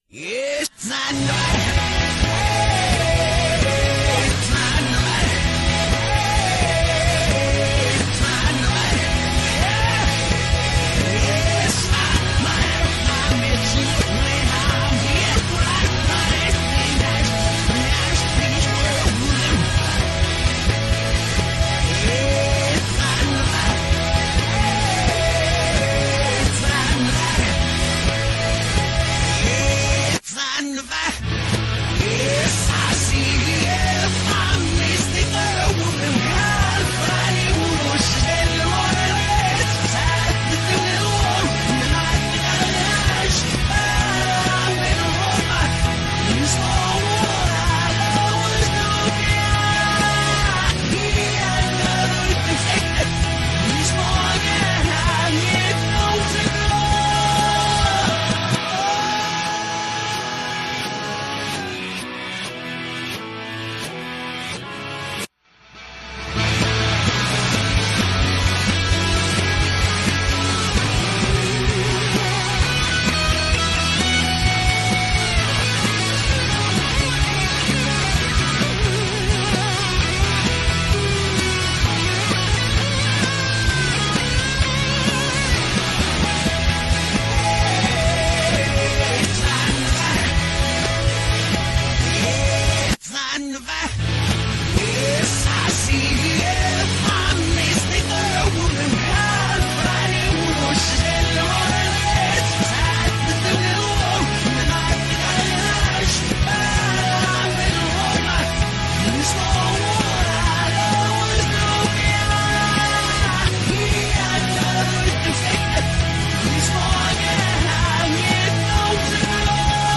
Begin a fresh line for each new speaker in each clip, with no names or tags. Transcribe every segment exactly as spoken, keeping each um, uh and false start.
It's not right. It's not right. It's not right. It's not right. I'm itching when I'm here. Right, right. Nice, nice things for a woman. It's not right. It's not right. It's not right. Yes, I see it. I'm missing a woman. God, Friday, who was still on the list. Sad to do it all. And I think I lost. I'm in a woman. You saw what I was doing. Yeah, I love you. He's more than I need no to know. It's not right. Yes, I see it. I'm missing a woman. God, Friday, who was still on the list. Sad to do it all. And I think I lost. I'm in a woman. You saw what I was doing. Yeah, I love you. He's more than I need no to know.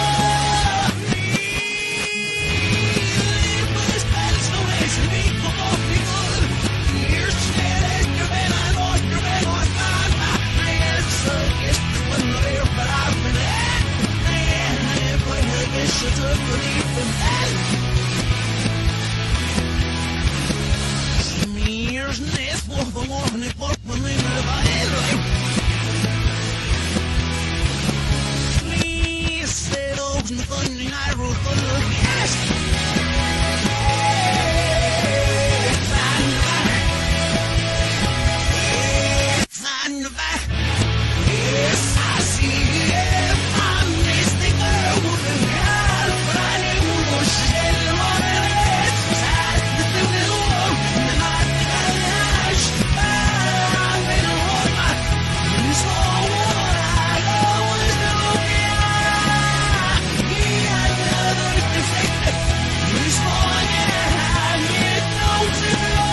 Yes, I see it. I'm missing a woman. God, Friday, who was still on the list. Sad to do it all. And I think I lost. I'm in a woman. You saw what I was doing. Yeah, I love you. He's more than I need no to know.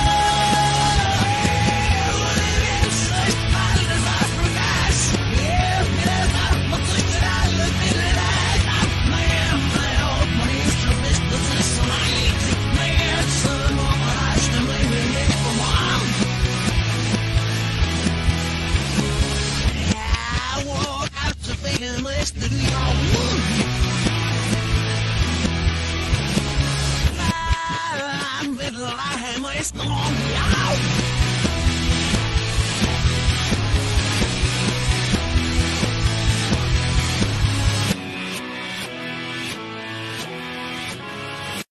I'm